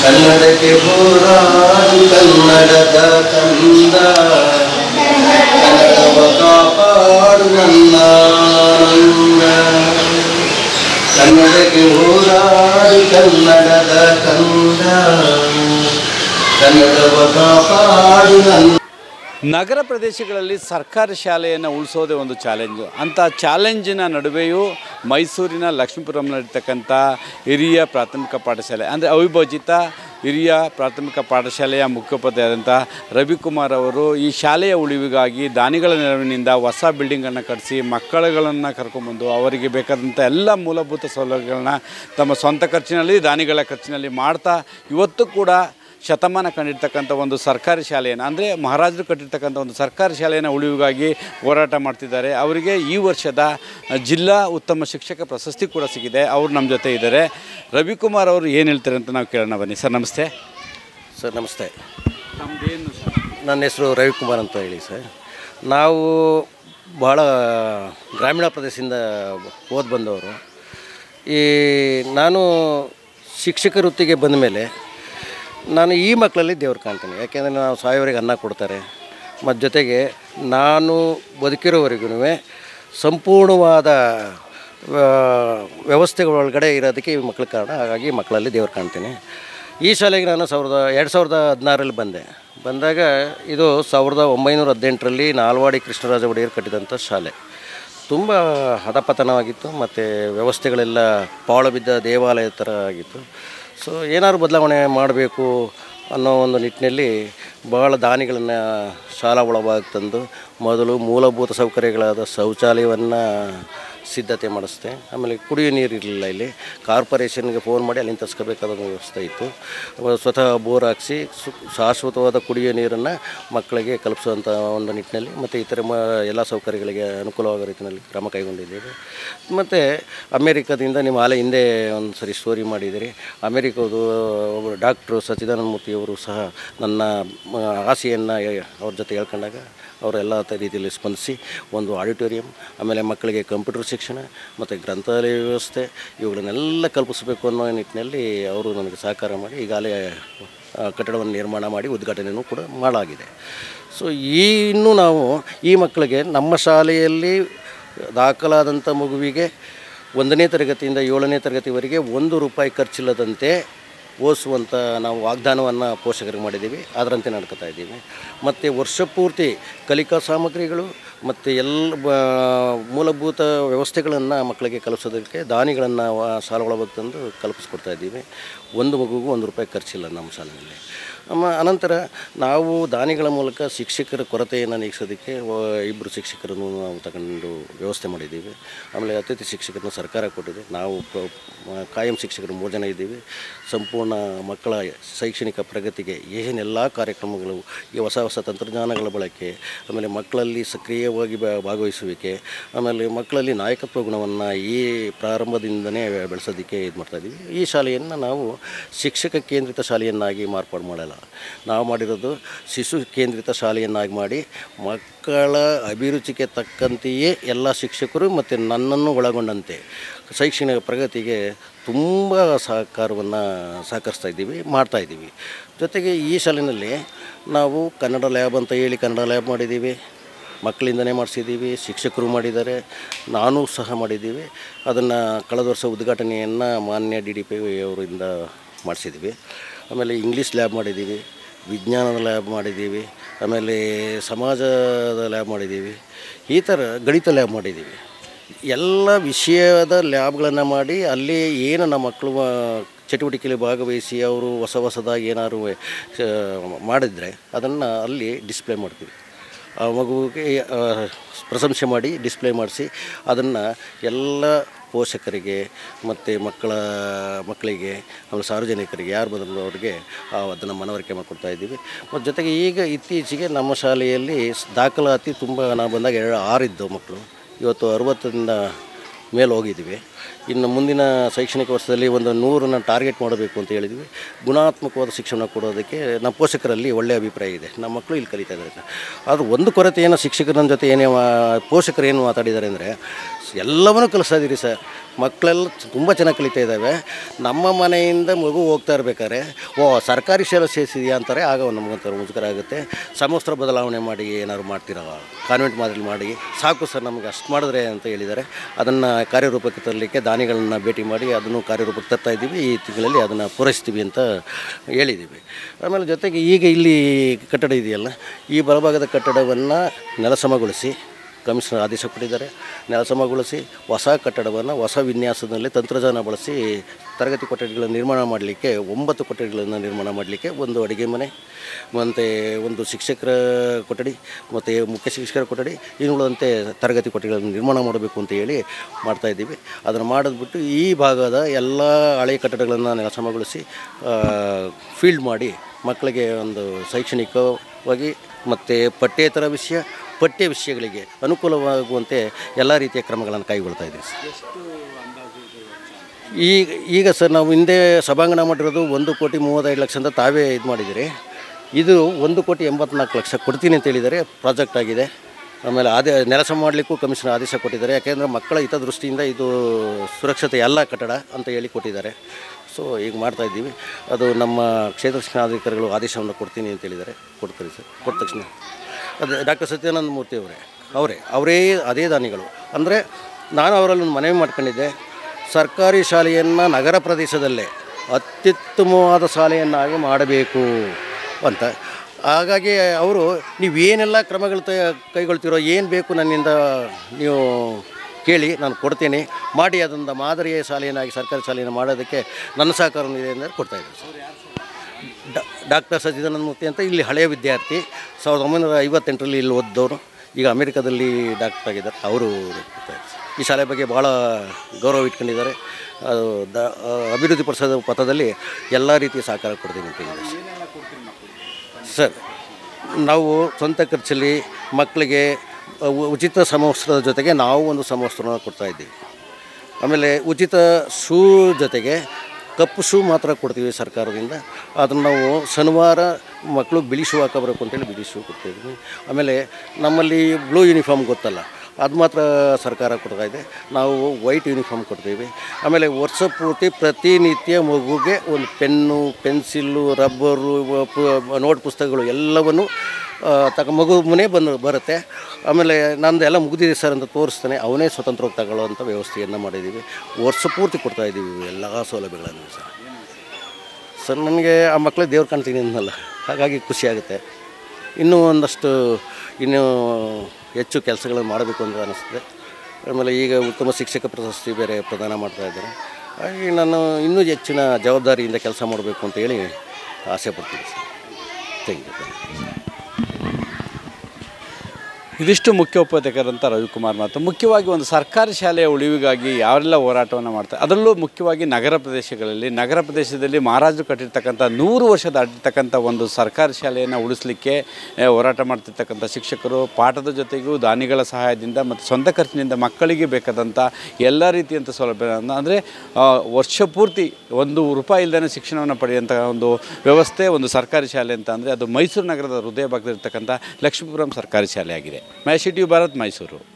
ಕನ್ನಡಕ್ಕೆ ಹೋರಾಡು ಕನ್ನಡದ ಕಂದ, ಕನ್ನಡವ ಕಾಪಾಡು ನನ್ನ ಕನ್ನಡಕ್ಕೆ ಹೋರಾಡು ಕನ್ನಡದ ಕಂದ, ಕನ್ನಡವ ಕಾಪಾಡು ನನ್ನ. ನಗರ ಪ್ರದೇಶಗಳಲ್ಲಿ ಸರ್ಕಾರಿ ಶಾಲೆಯನ್ನು ಉಳಿಸೋದೇ ಒಂದು ಚಾಲೆಂಜು. ಅಂಥ ಚಾಲೆಂಜಿನ ನಡುವೆಯೂ ಮೈಸೂರಿನ ಲಕ್ಷ್ಮೀಪುರಂನಲ್ಲಿರ್ತಕ್ಕಂಥ ಹಿರಿಯ ಪ್ರಾಥಮಿಕ ಪಾಠಶಾಲೆ ಅಂದರೆ ಅವಿಭಜಿತ ಹಿರಿಯ ಪ್ರಾಥಮಿಕ ಪಾಠಶಾಲೆಯ ಮುಖ್ಯೋಪಾಧ್ಯಾಯರಾದಂಥ ರವಿಕುಮಾರ್ ಅವರು ಈ ಶಾಲೆಯ ಉಳಿವಿಗಾಗಿ ದಾನಿಗಳ ನೆರವಿನಿಂದ ಹೊಸ ಬಿಲ್ಡಿಂಗನ್ನು ಕಟ್ಟಿಸಿ ಮಕ್ಕಳುಗಳನ್ನು ಕರ್ಕೊಂಡ್ಬಂದು ಅವರಿಗೆ ಬೇಕಾದಂಥ ಎಲ್ಲ ಮೂಲಭೂತ ಸೌಲಭ್ಯಗಳನ್ನ ತಮ್ಮ ಸ್ವಂತ ಖರ್ಚಿನಲ್ಲಿ ದಾನಿಗಳ ಖರ್ಚಿನಲ್ಲಿ ಮಾಡ್ತಾ ಇವತ್ತು ಕೂಡ ಶತಮಾನ ಕಂಡಿರ್ತಕ್ಕಂಥ ಒಂದು ಸರ್ಕಾರಿ ಶಾಲೆಯನ್ನು ಅಂದರೆ ಮಹಾರಾಜರು ಕಟ್ಟಿರ್ತಕ್ಕಂಥ ಒಂದು ಸರ್ಕಾರಿ ಶಾಲೆಯನ್ನು ಉಳಿವಿಗಾಗಿ ಹೋರಾಟ ಮಾಡ್ತಿದ್ದಾರೆ. ಅವರಿಗೆ ಈ ವರ್ಷದ ಜಿಲ್ಲಾ ಉತ್ತಮ ಶಿಕ್ಷಕ ಪ್ರಶಸ್ತಿ ಕೂಡ ಸಿಗಿದೆ. ಅವರು ನಮ್ಮ ಜೊತೆ ಇದ್ದಾರೆ. ರವಿಕುಮಾರ್ ಅವರು ಏನು ಹೇಳ್ತಾರೆ ಅಂತ ನಾವು ಕೇಳೋಣ ಬನ್ನಿ. ಸರ್ ನಮಸ್ತೆ. ಸರ್ ನಮಸ್ತೆ. ನಮ್ಮದೇನು ಸರ್? ನನ್ನ ಹೆಸರು ರವಿಕುಮಾರ್ ಅಂತ ಹೇಳಿ ಸರ್. ನಾವು ಭಾಳ ಗ್ರಾಮೀಣ ಪ್ರದೇಶದಿಂದ ಓದಿ ಬಂದವರು. ನಾನು ಶಿಕ್ಷಕ ವೃತ್ತಿಗೆ ಬಂದ ಮೇಲೆ ನಾನು ಈ ಮಕ್ಕಳಲ್ಲಿ ದೇವ್ರು ಕಾಣ್ತೀನಿ. ಯಾಕೆಂದರೆ ನಾವು ಸಾಯೋವರೆಗೆ ಅನ್ನ ಕೊಡ್ತಾರೆ, ಮತ್ತು ಜೊತೆಗೆ ನಾನು ಬದುಕಿರೋವರೆಗೂ ಸಂಪೂರ್ಣವಾದ ವ್ಯವಸ್ಥೆಗಳೊಳಗಡೆ ಇರೋದಕ್ಕೆ ಈ ಮಕ್ಕಳ ಕಾರಣ. ಹಾಗಾಗಿ ಮಕ್ಕಳಲ್ಲಿ ದೇವ್ರು ಕಾಣ್ತೀನಿ. ಈ ಶಾಲೆಗೆ ನಾನು 2016ರಲ್ಲಿ ಬಂದಾಗ ಇದು 1918ರಲ್ಲಿ ನಾಲ್ವಾಡಿ ಕೃಷ್ಣರಾಜ ಒಡೆಯರ್ ಕಟ್ಟಿದಂಥ ಶಾಲೆ. ತುಂಬ ಹದಪತನವಾಗಿತ್ತು ಮತ್ತು ವ್ಯವಸ್ಥೆಗಳೆಲ್ಲ ಪಾಳು ಬಿದ್ದ ದೇವಾಲಯ ಥರ ಆಗಿತ್ತು. ಸೊ ಏನಾದ್ರು ಬದಲಾವಣೆ ಮಾಡಬೇಕು ಅನ್ನೋ ಒಂದು ನಿಟ್ಟಿನಲ್ಲಿ ಭಾಳ ದಾನಿಗಳನ್ನು ಶಾಲಾ ಒಳಭಾಗಕ್ಕೆ ತಂದು ಮೊದಲು ಮೂಲಭೂತ ಸೌಕರ್ಯಗಳಾದ ಶೌಚಾಲಯವನ್ನು ಸಿದ್ಧತೆ ಮಾಡಿಸ್ದೆ. ಆಮೇಲೆ ಕುಡಿಯೋ ನೀರು ಇರಲಿಲ್ಲ. ಇಲ್ಲಿ ಕಾರ್ಪೊರೇಷನ್ಗೆ ಫೋನ್ ಮಾಡಿ ಅಲ್ಲಿಂದ ತರಿಸ್ಕೋಬೇಕಾದ ವ್ಯವಸ್ಥೆ ಇತ್ತು. ಸ್ವತಃ ಬೋರ್ ಹಾಕಿಸಿ ಶಾಶ್ವತವಾದ ಕುಡಿಯೋ ನೀರನ್ನು ಮಕ್ಕಳಿಗೆ ಕಲ್ಪಿಸುವಂಥ ಒಂದು ನಿಟ್ಟಿನಲ್ಲಿ ಮತ್ತು ಇತರೆ ಎಲ್ಲ ಸೌಕರ್ಯಗಳಿಗೆ ಅನುಕೂಲವಾಗೋ ರೀತಿಯಲ್ಲಿ ಕ್ರಮ ಕೈಗೊಂಡಿದ್ದೇವೆ. ಮತ್ತು ಅಮೇರಿಕಾದಿಂದ ನಿಮ್ಮ ಆಲೆ ಹಿಂದೆ ಒಂದು ಸರಿ ಸ್ಟೋರಿ ಮಾಡಿದ್ದೀರಿ. ಅಮೇರಿಕದು ಒಬ್ಬರು ಡಾಕ್ಟ್ರು ಸಚ್ಚಿದಾನಂದ ಮೂರ್ತಿಯವರು ಸಹ ನನ್ನ ಆಸೆಯನ್ನು ಅವ್ರ ಜೊತೆ ಹೇಳ್ಕೊಂಡಾಗ ಅವರು ಎಲ್ಲ ರೀತಿಯಲ್ಲಿ ಸ್ಪಂದಿಸಿ ಒಂದು ಆಡಿಟೋರಿಯಂ, ಆಮೇಲೆ ಮಕ್ಕಳಿಗೆ ಕಂಪ್ಯೂಟರ್ ಶಿಕ್ಷಣ ಮತ್ತು ಗ್ರಂಥಾಲಯ ವ್ಯವಸ್ಥೆ ಇವುಗಳನ್ನೆಲ್ಲ ಕಲ್ಪಿಸಬೇಕು ಅನ್ನೋ ನಿಟ್ಟಿನಲ್ಲಿ ಅವರು ನನಗೆ ಸಹಕಾರ ಮಾಡಿ ಈಗಾಗಲೇ ಕಟ್ಟಡವನ್ನು ನಿರ್ಮಾಣ ಮಾಡಿ ಉದ್ಘಾಟನೆಯೂ ಕೂಡ ಮಾಡಲಾಗಿದೆ. ಸೊ ಇನ್ನೂ ನಾವು ಈ ಮಕ್ಕಳಿಗೆ ನಮ್ಮ ಶಾಲೆಯಲ್ಲಿ ದಾಖಲಾದಂಥ ಮಗುವಿಗೆ 1ನೇ ತರಗತಿಯಿಂದ 7ನೇ ತರಗತಿವರೆಗೆ ₹1 ಖರ್ಚಿಲ್ಲದಂತೆ ಓದಿಸುವಂಥ ನಾವು ವಾಗ್ದಾನವನ್ನು ಪೋಷಕರಿಗೆ ಮಾಡಿದ್ದೀವಿ. ಅದರಂತೆ ನಡ್ಕೊತಾ ಇದ್ದೀವಿ. ಮತ್ತು ವರ್ಷಪೂರ್ತಿ ಕಲಿಕಾ ಸಾಮಗ್ರಿಗಳು ಮತ್ತು ಮೂಲಭೂತ ವ್ಯವಸ್ಥೆಗಳನ್ನು ಮಕ್ಕಳಿಗೆ ಕಲಿಸೋದಕ್ಕೆ ದಾನಿಗಳನ್ನು ಶಾಲೆಗಳ ತಂದು ಕಲ್ಪಿಸ್ಕೊಡ್ತಾ ಇದ್ದೀವಿ. ಒಂದು ಮಗುವಿಗೂ ₹1 ಖರ್ಚಿಲ್ಲ ನಮ್ಮ ಶಾಲೆಯಲ್ಲಿ. ಅನಂತರ ನಾವು ದಾನಿಗಳ ಮೂಲಕ ಶಿಕ್ಷಕರ ಕೊರತೆಯನ್ನು ನೀಗಿಸೋದಕ್ಕೆ 2 ಶಿಕ್ಷಕರನ್ನು ನಾವು ತಗೊಂಡು ವ್ಯವಸ್ಥೆ ಮಾಡಿದ್ದೀವಿ. ಆಮೇಲೆ ಅತಿಥಿ ಶಿಕ್ಷಕರನ್ನು ಸರ್ಕಾರ ಕೊಟ್ಟಿದೆ. ನಾವು ಕಾಯಂ ಶಿಕ್ಷಕರು 3 ಜನ ಇದ್ದೀವಿ. ಸಂಪೂರ್ಣ ಮಕ್ಕಳ ಶೈಕ್ಷಣಿಕ ಪ್ರಗತಿಗೆ ಏನೆಲ್ಲ ಕಾರ್ಯಕ್ರಮಗಳು, ಈ ಹೊಸ ತಂತ್ರಜ್ಞಾನಗಳ ಬಳಕೆ, ಆಮೇಲೆ ಮಕ್ಕಳಲ್ಲಿ ಸಕ್ರಿಯವಾಗಿ ಭಾಗವಹಿಸುವಿಕೆ, ಆಮೇಲೆ ಮಕ್ಕಳಲ್ಲಿ ನಾಯಕತ್ವ ಗುಣವನ್ನು ಈ ಪ್ರಾರಂಭದಿಂದನೇ ಬೆಳೆಸೋದಕ್ಕೆ ಇದು ಮಾಡ್ತಾಯಿದ್ದೀವಿ. ಈ ಶಾಲೆಯನ್ನು ನಾವು ಶಿಕ್ಷಕ ಕೇಂದ್ರಿತ ಶಾಲೆಯನ್ನಾಗಿ ಮಾರ್ಪಾಡು ಮಾಡಲ್ಲ. ನಾವು ಮಾಡಿರೋದು ಶಿಶು ಕೇಂದ್ರಿತ ಶಾಲೆಯನ್ನಾಗಿ ಮಾಡಿ ಮಕ್ಕಳ ಅಭಿರುಚಿಗೆ ತಕ್ಕಂತೆಯೇ ಎಲ್ಲ ಶಿಕ್ಷಕರು ಮತ್ತು ನನ್ನನ್ನು ಒಳಗೊಂಡಂತೆ ಶೈಕ್ಷಣಿಕ ಪ್ರಗತಿಗೆ ತುಂಬ ಸಹಕರಿಸ್ತಾ ಇದ್ದೀವಿ, ಮಾಡ್ತಾಯಿದ್ದೀವಿ. ಜೊತೆಗೆ ಈ ಶಾಲೆಯಲ್ಲಿ ನಾವು ಕನ್ನಡ ಲ್ಯಾಬ್ ಅಂತ ಹೇಳಿ ಕನ್ನಡ ಲ್ಯಾಬ್ ಮಾಡಿದ್ದೀವಿ. ಮಕ್ಕಳಿಂದನೇ ಮಾಡಿಸಿದ್ದೀವಿ, ಶಿಕ್ಷಕರು ಮಾಡಿದ್ದಾರೆ, ನಾನು ಸಹ ಮಾಡಿದ್ದೀವಿ. ಅದನ್ನು ಕಳೆದ ವರ್ಷ ಉದ್ಘಾಟನೆಯನ್ನು ಮಾನ್ಯ DDP ಅವರಿಂದ ಮಾಡಿಸಿದ್ದೀವಿ. ಆಮೇಲೆ ಇಂಗ್ಲೀಷ್ ಲ್ಯಾಬ್ ಮಾಡಿದ್ದೀವಿ, ವಿಜ್ಞಾನದ ಲ್ಯಾಬ್ ಮಾಡಿದ್ದೀವಿ, ಆಮೇಲೆ ಸಮಾಜದ ಲ್ಯಾಬ್ ಮಾಡಿದ್ದೀವಿ, ಈ ಥರ ಗಣಿತ ಲ್ಯಾಬ್ ಮಾಡಿದ್ದೀವಿ. ಎಲ್ಲ ವಿಷಯದ ಲ್ಯಾಬ್ಗಳನ್ನು ಮಾಡಿ ಅಲ್ಲಿ ಏನು ನಮ್ಮ ಮಕ್ಕಳು ಚಟುವಟಿಕೆಯಲ್ಲಿ ಭಾಗವಹಿಸಿ ಅವರು ಹೊಸದಾಗಿ ಏನಾದ್ರು ಮಾಡಿದರೆ ಅದನ್ನು ಅಲ್ಲಿ ಡಿಸ್ಪ್ಲೇ ಮಾಡ್ತೀವಿ. ಆ ಮಗುವಿಗೆ ಪ್ರಶಂಸೆ ಮಾಡಿ ಡಿಸ್ಪ್ಲೇ ಮಾಡಿಸಿ ಅದನ್ನು ಎಲ್ಲ ಪೋಷಕರಿಗೆ ಮತ್ತು ಮಕ್ಕಳಿಗೆ ಆಮೇಲೆ ಸಾರ್ವಜನಿಕರಿಗೆ ಯಾರು ಬದಲು ಅವರಿಗೆ ಅದನ್ನು ಮನವರಿಕೆ ಮಾಡಿಕೊಡ್ತಾಯಿದ್ದೀವಿ. ಮತ್ತು ಜೊತೆಗೆ ಈಗ ಇತ್ತೀಚೆಗೆ ನಮ್ಮ ಶಾಲೆಯಲ್ಲಿ ದಾಖಲಾತಿ ತುಂಬ ನಾವು ಬಂದಾಗ 6 ಇದ್ದವು ಮಕ್ಕಳು. ಇವತ್ತು 60ರಿಂದ ಮೇಲೆ ಹೋಗಿದ್ದೀವಿ. ಇನ್ನು ಮುಂದಿನ ಶೈಕ್ಷಣಿಕ ವರ್ಷದಲ್ಲಿ ಒಂದು 100ನ್ನು ಟಾರ್ಗೆಟ್ ಮಾಡಬೇಕು ಅಂತ ಹೇಳಿದ್ವಿ. ಗುಣಾತ್ಮಕವಾದ ಶಿಕ್ಷಣ ಕೊಡೋದಕ್ಕೆ ನಮ್ಮ ಪೋಷಕರಲ್ಲಿ ಒಳ್ಳೆಯ ಅಭಿಪ್ರಾಯ ಇದೆ. ನಮ್ಮ ಮಕ್ಕಳು ಇಲ್ಲಿ ಕಲಿತಾ ಇದ್ದಾರೆ. ಆದರೂ ಒಂದು ಕೊರತೆಯನ್ನು ಶಿಕ್ಷಕರ ಜೊತೆ ಪೋಷಕರು ಏನು ಮಾತಾಡಿದ್ದಾರೆ ಅಂದರೆ ಎಲ್ಲವನ್ನೂ ಕಲಿಸ್ತಾಯಿದ್ದೀರಿ ಸರ್. ಮಕ್ಕಳೆಲ್ಲ ತುಂಬ ಚೆನ್ನಾಗಿ ಕಲಿತಾ ಇದ್ದಾವೆ. ನಮ್ಮ ಮನೆಯಿಂದ ಮಗು ಹೋಗ್ತಾ ಇರ್ಬೇಕಾದ್ರೆ ಸರ್ಕಾರಿ ಶಾಲೆ ಸೇರಿಸಿದೆಯಾ ಅಂತಾರೆ. ಆಗ ನಮಗೊಂಥರ ಮುಜುಗರ ಆಗುತ್ತೆ. ಸಮವಸ್ತ್ರ ಬದಲಾವಣೆ ಮಾಡಿ ಏನಾದ್ರು ಮಾಡ್ತೀರಾ, ಕಾನ್ವೆಂಟ್ ಮಾದರಿ ಮಾಡಿ ಸಾಕು ಸರ್, ನಮಗೆ ಅಷ್ಟು ಮಾಡಿದ್ರೆ ಅಂತ ಹೇಳಿದ್ದಾರೆ. ಅದನ್ನು ಕಾರ್ಯರೂಪಕ್ಕೆ ತರಲಿಕ್ಕೆ ದಾನಿಗಳನ್ನ ಭೇಟಿ ಮಾಡಿ ಅದನ್ನು ಕಾರ್ಯರೂಪಕ್ಕೆ ತರ್ತಾ ಇದ್ದೀವಿ. ಈ ತಿಂಗಳಲ್ಲಿ ಅದನ್ನು ಪೂರೈಸ್ತೀವಿ ಅಂತ ಹೇಳಿದ್ದೀವಿ. ಆಮೇಲೆ ಜೊತೆಗೆ ಈಗ ಇಲ್ಲಿ ಕಟ್ಟಡ ಇದೆಯಲ್ಲ, ಈ ಬಲಭಾಗದ ಕಟ್ಟಡವನ್ನು ನೆಲಸಮಗೊಳಿಸಿ ಕಮಿಷನರ್ ಆದೇಶ ಕೊಟ್ಟಿದ್ದಾರೆ. ನೆಲಸಮಗೊಳಿಸಿ ಹೊಸ ಕಟ್ಟಡವನ್ನು ಹೊಸ ವಿನ್ಯಾಸದಲ್ಲಿ ತಂತ್ರಜ್ಞಾನ ಬಳಸಿ ತರಗತಿ ಕೊಠಡಿಗಳನ್ನು ನಿರ್ಮಾಣ ಮಾಡಲಿಕ್ಕೆ 9 ಕೊಠಡಿಗಳನ್ನು ನಿರ್ಮಾಣ ಮಾಡಲಿಕ್ಕೆ, ಒಂದು ಅಡುಗೆ ಮನೆ ಮತ್ತು ಒಂದು ಶಿಕ್ಷಕರ ಕೊಠಡಿ ಮತ್ತು ಮುಖ್ಯ ಶಿಕ್ಷಕರ ಕೊಠಡಿ, ಇನ್ನುಳಿದಂತೆ ತರಗತಿ ಕೊಠಡಿಗಳನ್ನು ನಿರ್ಮಾಣ ಮಾಡಬೇಕು ಅಂತ ಹೇಳಿ ಮಾಡ್ತಾಯಿದ್ದೀವಿ. ಅದನ್ನು ಮಾಡಿದ್ಬಿಟ್ಟು ಈ ಭಾಗದ ಎಲ್ಲ ಹಳೆಯ ಕಟ್ಟಡಗಳನ್ನು ನೆಲಸಮಗೊಳಿಸಿ ಫೀಲ್ಡ್ ಮಾಡಿ ಮಕ್ಕಳಿಗೆ ಒಂದು ಶೈಕ್ಷಣಿಕವಾಗಿ ಮತ್ತು ಪಠ್ಯೇತರ ಪಠ್ಯ ವಿಷಯಗಳಿಗೆ ಅನುಕೂಲವಾಗುವಂತೆ ಎಲ್ಲ ರೀತಿಯ ಕ್ರಮಗಳನ್ನು ಕೈಗೊಳ್ತಾ ಇದ್ದೀವಿ ಸರ್. ಈಗ ಸರ್ ನಾವು ಹಿಂದೆ ಸಭಾಂಗಣ ಮಾಡಿರೋದು 1,35,00,000 ಅಂತ ತಾವೇ ಇದು ಮಾಡಿದ್ದೀರಿ. ಇದು 1,84,00,000 ಕೊಡ್ತೀನಿ ಅಂತ ಹೇಳಿದ್ದಾರೆ. ಪ್ರಾಜೆಕ್ಟ್ ಆಗಿದೆ. ಆಮೇಲೆ ನೆಲಸಮ ಮಾಡಲಿಕ್ಕೂ ಕಮಿಷನರ್ ಆದೇಶ ಕೊಟ್ಟಿದ್ದಾರೆ. ಯಾಕೆಂದರೆ ಮಕ್ಕಳ ಹಿತದೃಷ್ಟಿಯಿಂದ ಇದು ಸುರಕ್ಷತೆ ಎಲ್ಲ ಕಟ್ಟಡ ಅಂತ ಹೇಳಿ ಕೊಟ್ಟಿದ್ದಾರೆ. ಸೊ ಈಗ ಮಾಡ್ತಾಯಿದ್ದೀವಿ. ಅದು ನಮ್ಮ ಕ್ಷೇತ್ರ ಶಿಕ್ಷಣಾಧಿಕಾರಿಗಳು ಆದೇಶವನ್ನು ಕೊಡ್ತೀನಿ ಅಂತ ಹೇಳಿದ್ದಾರೆ. ಕೊಡ್ತಾರೆ ಸರ್. ಕೊಟ್ಟ ತಕ್ಷಣ ಅದು ಡಾಕ್ಟರ್ ಸತ್ಯಾನಂದ ಮೂರ್ತಿ ಅವರೇ ಅದೇ ದಾನಿಗಳು. ಅಂದರೆ ನಾನು ಅವರಲ್ಲೊಂದು ಮನವಿ ಮಾಡ್ಕೊಂಡಿದ್ದೆ, ಸರ್ಕಾರಿ ಶಾಲೆಯನ್ನು ನಗರ ಪ್ರದೇಶದಲ್ಲೇ ಅತ್ಯುತ್ತಮವಾದ ಶಾಲೆಯನ್ನಾಗಿ ಮಾಡಬೇಕು ಅಂತ. ಹಾಗಾಗಿ ಅವರು ನೀವೇನೆಲ್ಲ ಕ್ರಮಗಳು ಕೈಗೊಳ್ತೀರೋ, ಏನು ಬೇಕು ನನ್ನಿಂದ ನೀವು ಕೇಳಿ, ನಾನು ಕೊಡ್ತೀನಿ, ಮಾಡಿ ಅದೊಂದು ಮಾದರಿಯ ಶಾಲೆಯನ್ನಾಗಿ ಸರ್ಕಾರಿ ಶಾಲೆಯನ್ನು ಮಾಡೋದಕ್ಕೆ ನನ್ನ ಸಹಕಾರವೂ ಇದೆ ಅಂದರೆ ಕೊಡ್ತಾಯಿದ್ದಾರೆ ಸರ್. ಡಾಕ್ಟರ್ ಸಚ್ಚಿದಾನಂದ ಮೂರ್ತಿ ಅಂತ ಇಲ್ಲಿ ಹಳೆಯ ವಿದ್ಯಾರ್ಥಿ, 1958ರಲ್ಲಿ ಇಲ್ಲಿ ಓದಿದವರು, ಈಗ ಅಮೆರಿಕದಲ್ಲಿ ಡಾಕ್ಟರ್ ಆಗಿದ್ದಾರೆ. ಅವರು ಈ ಶಾಲೆ ಬಗ್ಗೆ ಭಾಳ ಗೌರವ ಇಟ್ಕೊಂಡಿದ್ದಾರೆ. ಅಭಿವೃದ್ಧಿ ಪಡಿಸೋದ ಪಥದಲ್ಲಿ ಎಲ್ಲ ರೀತಿಯ ಸಹಕಾರ ಕೊಡ್ತೀನಿ ಅಂತ ಹೇಳಿದ್ದಾರೆ ಸರ್. ನಾವು ಸ್ವಂತ ಖರ್ಚಲ್ಲಿ ಮಕ್ಕಳಿಗೆ ಉಚಿತ ಸಮವಸ್ತ್ರದ ಜೊತೆಗೆ ನಾವು ಒಂದು ಸಮವಸ್ತ್ರನ ಕೊಡ್ತಾಯಿದ್ದೀವಿ. ಆಮೇಲೆ ಉಚಿತ ಶೂ ಜೊತೆಗೆ ಕಪ್ಪು ಶೂ ಮಾತ್ರ ಕೊಡ್ತೀವಿ ಸರ್ಕಾರದಿಂದ. ಅದನ್ನು ನಾವು ಶನಿವಾರ ಮಕ್ಕಳು ಬಿಳಿ ಶೂ ಹಾಕೋಬರಬೇಕು ಅಂತೇಳಿ ಬಿಳಿ ಶೂ ಕೊಡ್ತಾಯಿದ್ವಿ. ಆಮೇಲೆ ನಮ್ಮಲ್ಲಿ ಬ್ಲೂ ಯೂನಿಫಾರ್ಮ್ ಗೊತ್ತಲ್ಲ, ಅದು ಮಾತ್ರ ಸರ್ಕಾರ ಕೊಡ್ತಾಯಿದೆ. ನಾವು ವೈಟ್ ಯೂನಿಫಾರ್ಮ್ ಕೊಡ್ತೀವಿ. ಆಮೇಲೆ ವರ್ಷ ಪೂರ್ತಿ ಪ್ರತಿನಿತ್ಯ ಮಗುಗೆ ಒಂದು ಪೆನ್ನು, ಪೆನ್ಸಿಲ್ಲು, ರಬ್ಬರು, ನೋಟ್ ಪುಸ್ತಕಗಳು ಎಲ್ಲವನ್ನು ಮಗು ಮನೆ ಬರುತ್ತೆ. ಆಮೇಲೆ ನಂದು ಎಲ್ಲ ಮುಗಿದಿದೆ ಸರ್ ಅಂತ ತೋರಿಸ್ತಾನೆ, ಅವನೇ ಸ್ವತಂತ್ರವಾಗಿ ತಗೊಳ್ಳೋವಂಥ ವ್ಯವಸ್ಥೆಯನ್ನು ಮಾಡಿದ್ದೀವಿ. ವರ್ಷ ಪೂರ್ತಿ ಕೊಡ್ತಾಯಿದ್ದೀವಿ ಎಲ್ಲ ಸೌಲಭ್ಯಗಳನ್ನು ಸರ್. ನನಗೆ ಆ ಮಕ್ಕಳೇ ದೇವ್ರು ಕಾಣ್ತೀನಿ ಅನ್ನಲ್ಲ, ಹಾಗಾಗಿ ಖುಷಿಯಾಗುತ್ತೆ. ಇನ್ನೂ ಒಂದಷ್ಟು ಹೆಚ್ಚು ಕೆಲಸಗಳನ್ನು ಮಾಡಬೇಕು ಅಂತ ಅನ್ನಿಸ್ತದೆ. ಆಮೇಲೆ ಈಗ ಉತ್ತಮ ಶಿಕ್ಷಕ ಪ್ರಶಸ್ತಿ ಬೇರೆ ಪ್ರದಾನ ಮಾಡ್ತಾಯಿದ್ದಾರೆ. ಹಾಗಾಗಿ ನಾನು ಇನ್ನೂ ಹೆಚ್ಚಿನ ಜವಾಬ್ದಾರಿಯಿಂದ ಕೆಲಸ ಮಾಡಬೇಕು ಅಂತೇಳಿ ಆಸೆ ಪಡ್ತೀನಿ ಸರ್. Thank you. ಇದಿಷ್ಟು ಮುಖ್ಯ ಉಪನ್ಯಾಸಕರಂತ ರವಿಕುಮಾರ್ ಮಾತು. ಮುಖ್ಯವಾಗಿ ಒಂದು ಸರ್ಕಾರಿ ಶಾಲೆಯ ಉಳಿವಿಗಾಗಿ ಯಾರೆಲ್ಲ ಹೋರಾಟವನ್ನು ಮಾಡ್ತಾರೆ, ಅದರಲ್ಲೂ ಮುಖ್ಯವಾಗಿ ನಗರ ಪ್ರದೇಶದಲ್ಲಿ ಮಹಾರಾಜರು ಕಟ್ಟಿರ್ತಕ್ಕಂಥ 100 ವರ್ಷ ದಾಟಿರ್ತಕ್ಕಂಥ ಒಂದು ಸರ್ಕಾರಿ ಶಾಲೆಯನ್ನು ಉಳಿಸಲಿಕ್ಕೆ ಹೋರಾಟ ಮಾಡ್ತಿರ್ತಕ್ಕಂಥ ಶಿಕ್ಷಕರು, ಪಾಠದ ಜೊತೆಗೂ ದಾನಿಗಳ ಸಹಾಯದಿಂದ ಮತ್ತು ಸ್ವಂತ ಖರ್ಚಿನಿಂದ ಮಕ್ಕಳಿಗೆ ಬೇಕಾದಂಥ ಎಲ್ಲ ರೀತಿಯಂಥ ಸೌಲಭ್ಯಗಳನ್ನು, ಅಂದರೆ ವರ್ಷ ಪೂರ್ತಿ ₹1 ಇಲ್ಲದೇ ಶಿಕ್ಷಣವನ್ನು ಪಡೆಯುವಂಥ ಒಂದು ವ್ಯವಸ್ಥೆ ಒಂದು ಸರ್ಕಾರಿ ಶಾಲೆ ಅಂತ ಅಂದರೆ ಅದು ಮೈಸೂರು ನಗರದ ಹೃದಯ ಭಾಗದಲ್ಲಿರ್ತಕ್ಕಂಥ ಲಕ್ಷ್ಮೀಪುರಂ ಸರ್ಕಾರಿ ಶಾಲೆ ಆಗಿದೆ. ಮಹೇಶ್ ಟಿ ಭಾರತ್, ಮೈಸೂರು.